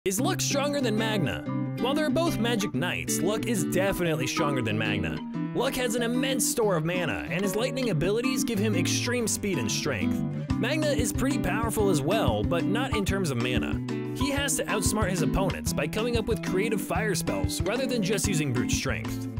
Is Luck stronger than Magna? While they're both magic knights, Luck is definitely stronger than Magna. Luck has an immense store of mana, and his lightning abilities give him extreme speed and strength. Magna is pretty powerful as well, but not in terms of mana. He has to outsmart his opponents by coming up with creative fire spells rather than just using brute strength.